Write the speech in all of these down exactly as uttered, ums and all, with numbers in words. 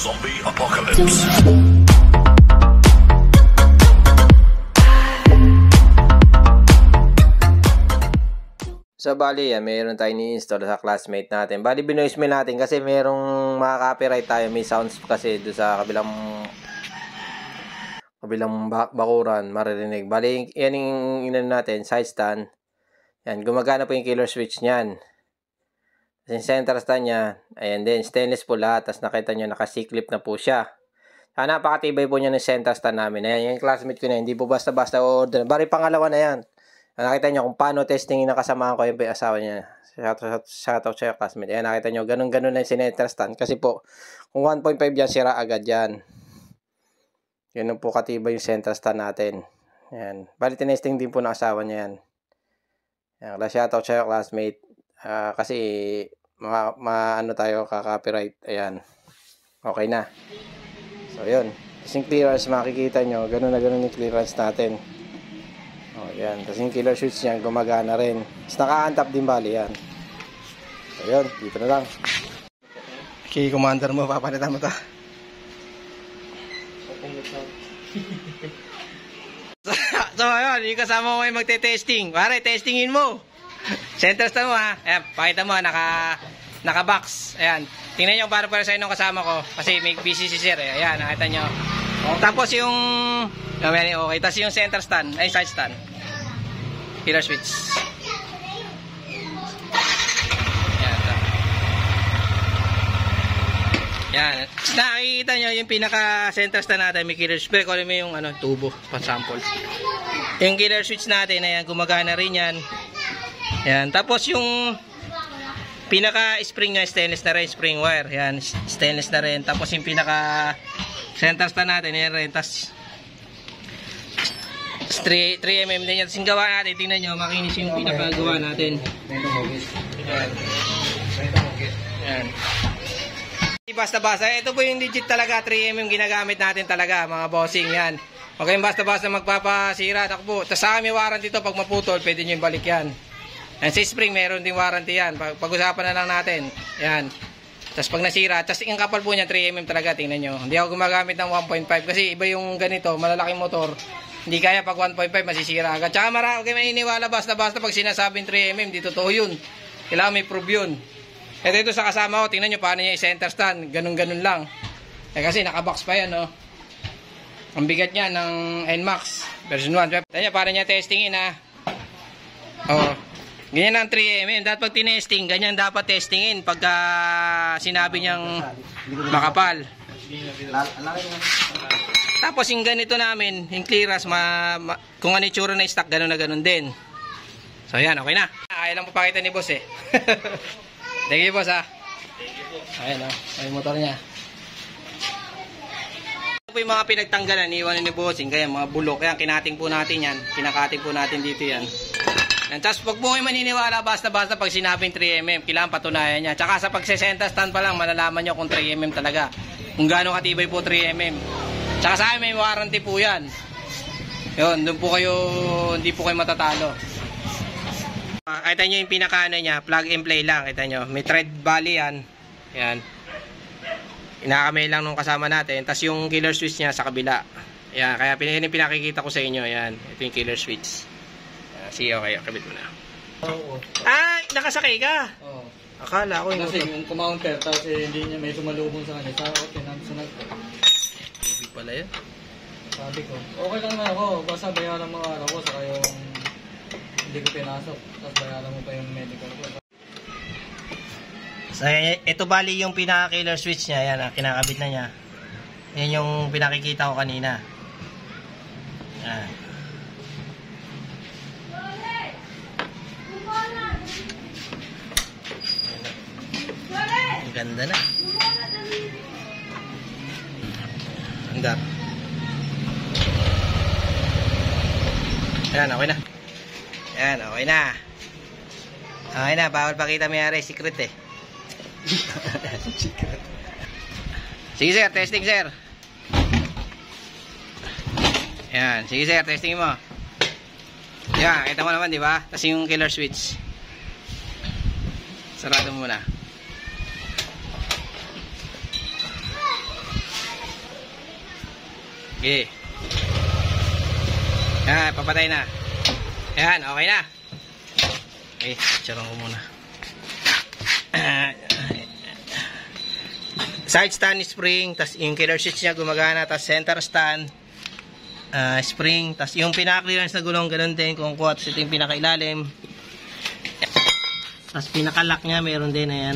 Zombie Apocalypse. So, bali, yan, mayroon tayo ni-install sa classmate natin. Bali, binoise mail natin kasi mayroong mga-copyright tayo. May sounds kasi doon sa kabilang kabilang bakuran, maririnig. Bali, yan yung inan natin, side stand. Yan, gumagana po yung killer switch niyan. Yung center stand niya, ayan din, stainless po lahat. Tapos nakita nyo, naka-C-clip na po siya. Ah, napakatibay po niya ng center stand namin. Ayan, yung classmate ko na, hindi po basta-basta order. Bali, pangalawa na yan. Nakita nyo kung paano testingin na kasamahan ko yung asawa niya. Shoutout shout out sa classmate. Ayan, nakita nyo, ganun-ganun na yung center stand. Kasi po, kung one point five yan, sira agad yan. Yun po katibay yung center stand natin. Ayan. Bali, tinesting din po ng asawa niya yan. Ayan, shoutout sa classmate. Uh, kasi, ma, ma ano tayo, ka-copyright. Ayan. Okay na. So, yun. Kasi yung clearance, makikita nyo, ganun na ganun yung clearance natin. Oh, yan. Tapos yung killer switch niya, gumagana rin. Tapos naka-untap din bali yan. So, yun. Dito na lang. Okay, commander mo. Papalitan mo ta. so, so, ayun. Yung kasama mo yung magte-testing. Pare, testingin mo. Center stand mo, ha. Ayan, pakita mo, naka, naka-box. Ayan. Tingnan nyo para para sa inyo kasama ko. Kasi may busy si sir, eh. Ayan, nakita nyo. Tapos yung okay, okay. Tapos yung center stand, ay side stand. Killer switch. Yan. Yan. Nakikita nyo yung pinaka center stand natin, may killer switch. Pero mo yung ano, tubo, pa-sample. Yung killer switch natin, ayan, gumagana rin yan. Yan. Tapos yung pinaka spring nya, stainless na rin, spring wire. Yan, stainless na rin. Tapos yung pinaka center stand natin, yan rin. Tapos three millimeter din yan. Tapos yung gawa natin, tingnan nyo, makinis yung pinakagawa natin. Yan. Yan. Basta-basta, ito po yung legit talaga, three millimeter ginagamit natin talaga, mga bossing yan. Okay, basta-basta magpapasira, takbo. Tapos sa amin warranty ito, pag maputol, pwede nyo yung balik yan. Yan, si spring, meron din warranty yan. Pag-usapan na lang natin. Yan. Tapos pag nasira, tapos yung kapal po niya three millimeter talaga, tingnan nyo. Hindi ako gumagamit ng one point five kasi iba yung ganito, malalaking motor. Hindi kaya pag one point five masisira agad. Tsaka marami kayo maniniwala basta-basta pag sinasabing three millimeter, di totoo yun. Kailangan may prove yun. Ito ito sa kasama ko, tingnan nyo paano niya i-center stand. Ganun-ganun lang. Eh kasi nakabox pa yan, no. Ang bigat niya ng N MAX version one. Tingnan nyo, paano niya testingin, ha. Oo. Ganyan ang three millimeter. Dapat pag tinesting, ganyan dapat testingin pagka sinabi niyang makapal. Tapos yung ganito namin, yung clearance, ma, ma, kung ano yung tsura na stock, gano'n na gano'n din. So yan, okay na. Ayaw lang papakita ni boss, eh. Thank you, boss, ha. Ayan, oh. Ay motor niya. Ito po yung mga pinagtanggalan, iwan ni bossing, kaya mga bulok. Kaya kinating po natin yan. Kinakating po natin dito yan. Yan. Tapos pag po kayo maniniwala, basta-basta pag sinabing three millimeter, kailangan patunayan niya. Tsaka sa pagsesenta stand pa lang, malalaman nyo kung three millimeter talaga. Kung gaano katibay po three millimeter. Tsaka sa amin may warranty po yan. Yun, doon po kayo, hindi po kayo matatalo. Uh, kita nyo yung pinakaano niya, plug and play lang. Kita nyo, may thread bali yan. Yan. Inakamay lang nung kasama natin. Tapos yung killer switch niya sa kabila. Yan, kaya pin pinakikita ko sa inyo. Yan, ito yung killer switch. Uh, sige, okay, kabit mo na. Oo. Ah, nakasakay ka? Oo. Akala ko yung kasi yung kumounter, tapos eh, hindi niya may sumalubong sa kanya. Sa ako, tinansunag ko. Ibig pala yun. Sabi ko, okay lang na ako. Basta bayaran mo araw ko, saka yung hindi ko pinasok. Tapos bayaran mo pa yung medical ko. So, ito bali yung pinaka-killer switch niya. Yan, ah, kinakabit na niya. Yan yung pinakikita ko kanina. Yan. Ang ganda na. Andar. Ayan, okay na. Ayan, okay na. Okay na, bawal pakita mayari, secret eh. Secret. Sige sir, testing sir. Ayan, sige sir, testing mo. Ayan, kita mo naman, di ba? Tapos yung killer switch. Sarado mo muna. Okay. Yan, papatay na. Yan, okay na. Okay, charong ko muna. Side stand spring, tas yung killer switch niya gumagana, tas center stand uh, spring, tas yung pinaka-clearance na gulong ganun din kung kuha, tas ito yung pinaka-ilalim, tas pinaka-lock niya meron din na yan.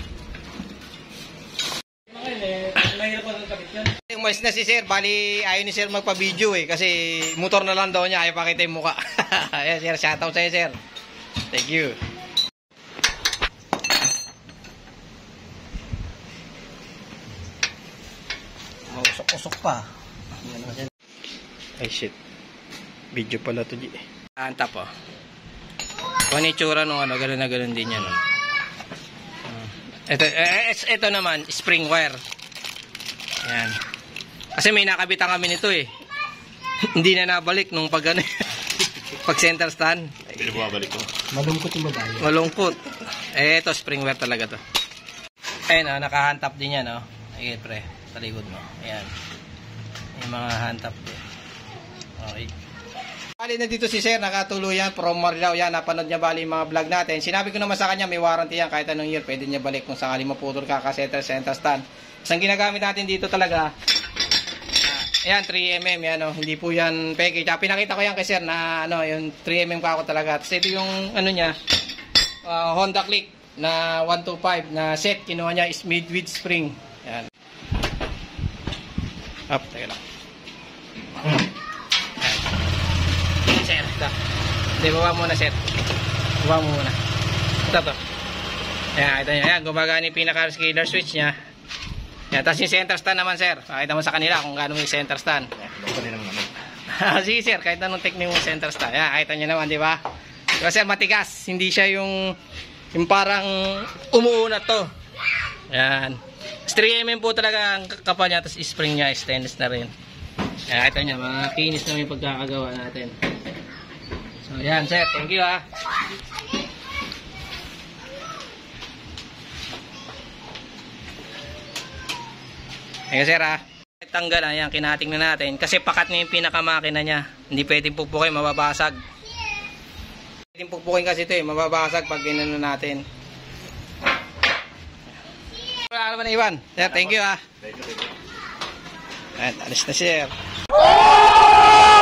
Yung mais na si sir, bali ayaw ni sir magpa-video eh, kasi motor na lang daw niya, ayaw pakita yung muka. Ayan sir, shoutout sa'yo sir. Thank you. Usok-usok pa. Ay shit. Video pala to, G. Antap oh. Kung ano itsura nung ano, gano'n na gano'n din yan. Oh. Ito, eh, ito naman, spring wire. Ayan. Kasi may nakabitan kami nito eh. Hindi na nabalik nung pag ano, pag center stand. Hindi na bumabalik ko. Malungkot yung babae. Malungkot. Eh, ito, spring wire talaga to. Ayan oh, nakahantap din yan oh. Ayun pre, talikod mo. Ayan. Yung mga hantap din. Okay. Bali na dito si sir, nakatuluyan from Marilao. Yan, napanood niya bali yung mga vlog natin. Sinabi ko naman sa kanya, may warranty yan. Kahit anong year, pwede niya balik kung sakali maputol ka ka center center stand. So, ang ginagamit natin dito talaga, uh, ayan, three millimeter, yan, oh, hindi po yan peke. Kaya pinakita ko yan kay sir na ano, yung three millimeter ka ako talaga. Tapos ito yung ano niya, uh, Honda Click na one two five na set. Kinuha niya is made with spring. Yan. Up, teka lang. Yan, sir. Ito. Hindi, baba muna, sir. Baba muna. Ito, ito. Yan, ito niya. Yan, gumagana yung pinaka-killer switch niya. Yan, tapos yung center stand naman, sir. Pakita mo sa kanila kung gaano yung center stand. Sige, sir. Kahit anong technique yung center stand. Yan, kahit nyo naman, di ba? Diba, sir, matigas. Hindi siya yung yung parang umuunat to. Yan. three millimeter po talaga ang kapal niya, tapos spring niya, stainless na rin. Yan, ito niya, mga kinis na yung pagkakagawa natin. So, yan, sir. Thank you, ha. Thank you, sir, ha. Tanggal na yan, kinating na natin. Kasi pakat na yung pinakamakina niya. Hindi pwedeng pupukay, mababasag. Pwedeng pupukin kasi ito eh, mababasag pag ginano natin. Wala naman na iwan. Sir, thank you ha. Thank you, thank you. Ayan, alis na sir.